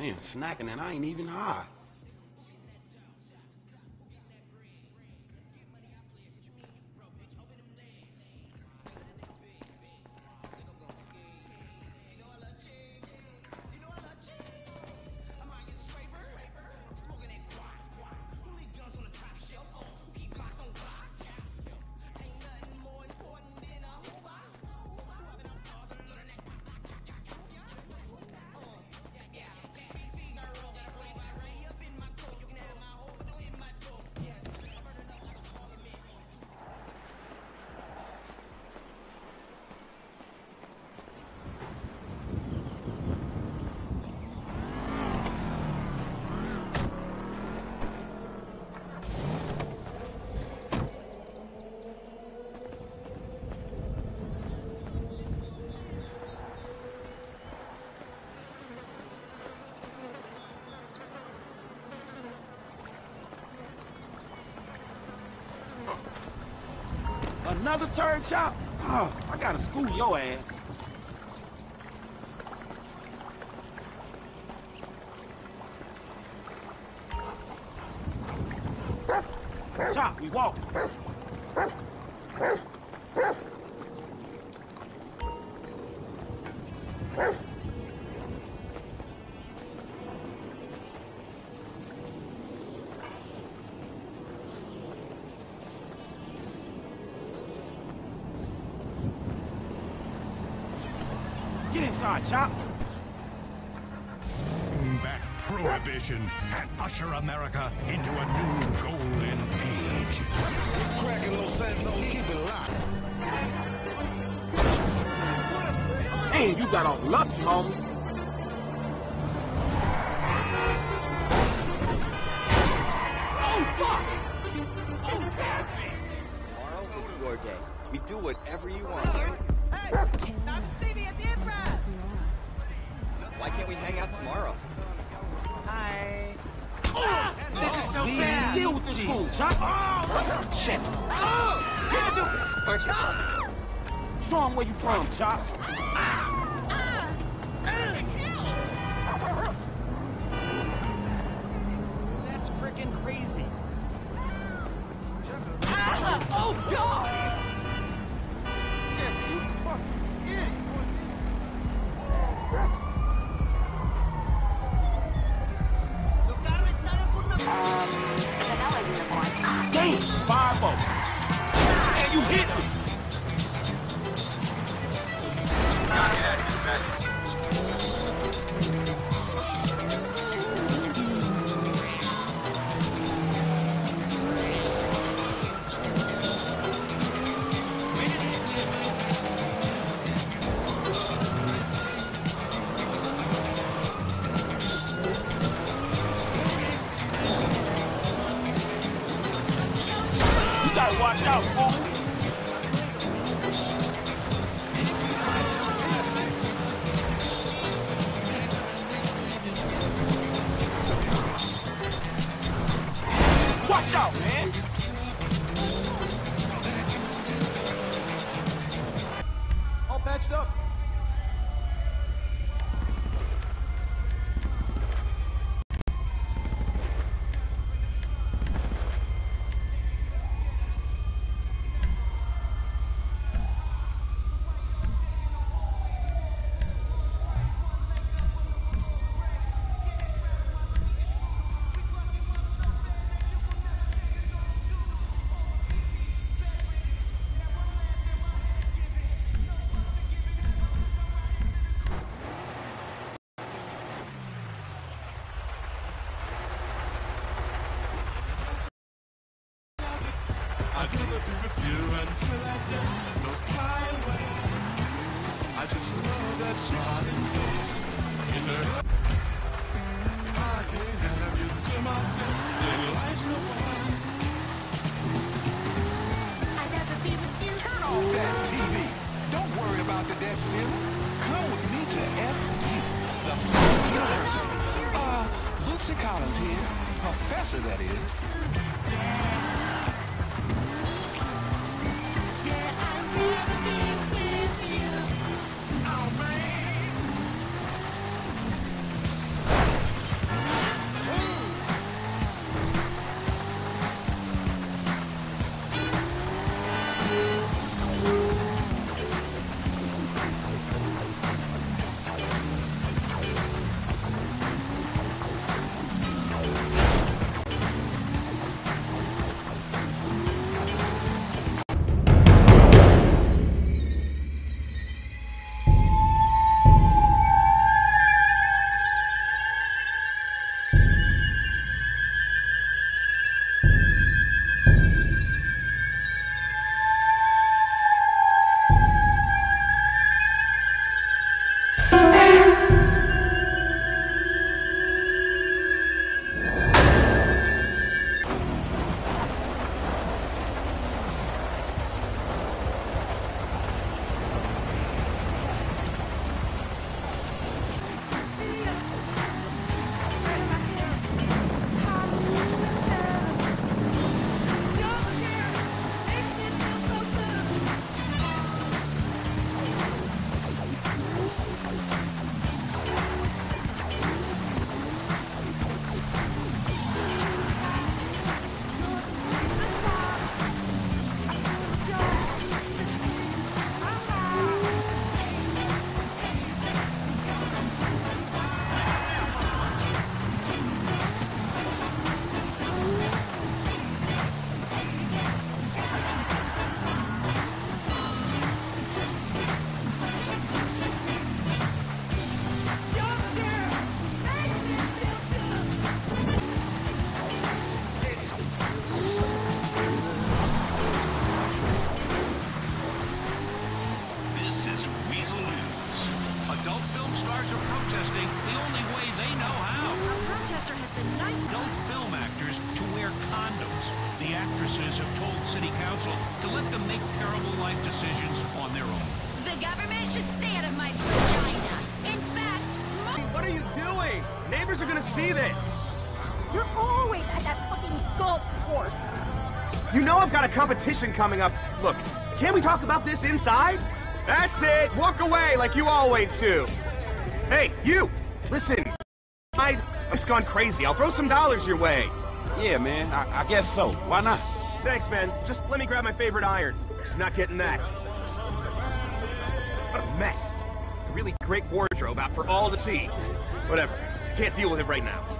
Man, snacking and I ain't even high. Another turd chop? Oh, I gotta school your ass. Chop, we walking. Get inside, Chop. Back prohibition and usher America into a new golden age. It's cracking Los Santos, keep it locked. Hey, you got off lucky, homie. Oh, fuck! Oh, damn it! Tomorrow is your day. You do whatever you want. Hey, time to see me at the improv. Why can't we hang out tomorrow? Hi. Oh, This is so bad. Deal with this fool, Chop. Oh, shit. Oh, You're stupid, aren't you? show him where you from, Chop. That's freaking crazy. Oh, God! Damn, 5-0. And you hit me. You gotta watch out, fool. Watch out, man. All patched up. I'll never be with you until I get no fly away. I just know that smiling face in her. If I can't have you to myself, then life's no fun. I'd rather be with you. Turn off that TV. Don't worry about the dead cinema. Come with me to FU, the University. Bootsy Collins here. Professor, that is. actresses have told city council to let them make terrible life decisions on their own. The government should stay out of my vagina. In fact, What are you doing? Neighbors are gonna see this. You're always at that fucking golf course. You know I've got a competition coming up. Look, can't we talk about this inside? That's it. Walk away like you always do. Hey, you! Listen. I've just gone crazy. I'll throw some dollars your way. Yeah, man, I guess so. Why not? Thanks, man. Just let me grab my favorite iron. She's not getting that. What a mess. A really great wardrobe out for all to see. Whatever. Can't deal with it right now.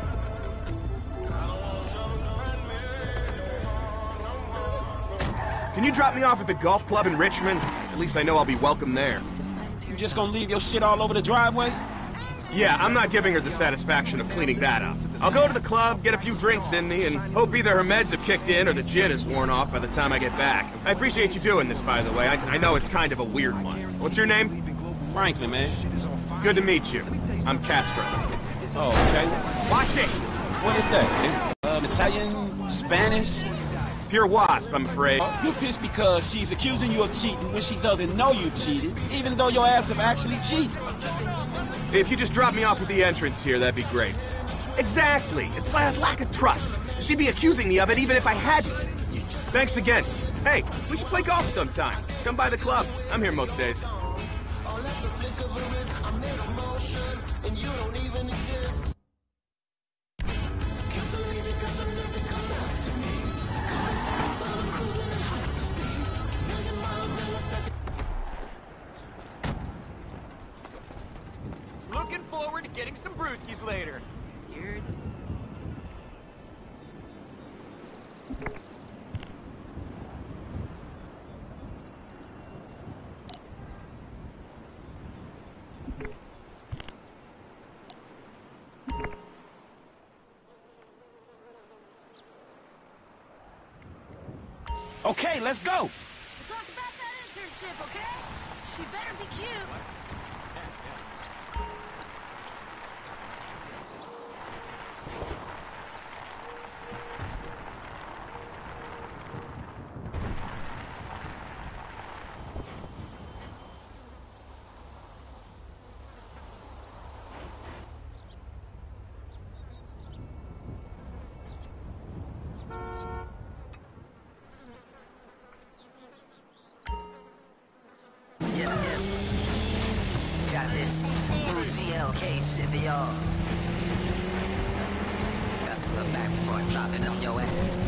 Can you drop me off at the golf club in Richmond? At least I know I'll be welcome there. You just gonna leave your shit all over the driveway? Yeah, I'm not giving her the satisfaction of cleaning that up. I'll go to the club, get a few drinks in me, and hope either her meds have kicked in or the gin is worn off by the time I get back. I appreciate you doing this, by the way. I know it's kind of a weird one. What's your name? Franklin, man. Good to meet you. I'm Castro. Oh, okay. Watch it! What is that? Italian? Spanish? Pure wasp, I'm afraid. You pissed because she's accusing you of cheating when she doesn't know you cheated, even though your ass have actually cheated. If you just drop me off at the entrance here, that'd be great. Exactly. It's a lack of trust. She'd be accusing me of it even if I hadn't. Thanks again. Hey, we should play golf sometime. Come by the club. I'm here most days. Looking forward to getting some brewskis later. Nerds. Okay, let's go. talk about that internship, okay? She better be cute. Yes. Got this new GLK shit for y'all. Got to look back before I drop it on your ass.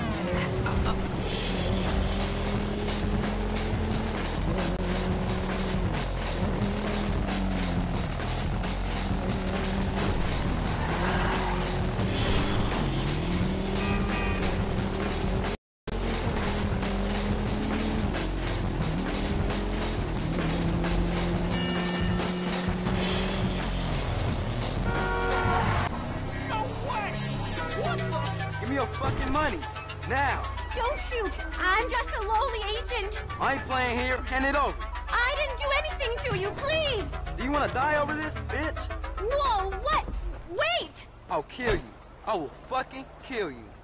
Give me your fucking money. Now. Don't shoot. I'm just a lowly agent. I ain't playing here. Hand it over. I didn't do anything to you, please. Do you want to die over this, bitch? Whoa, what? Wait. I'll kill you. I will fucking kill you.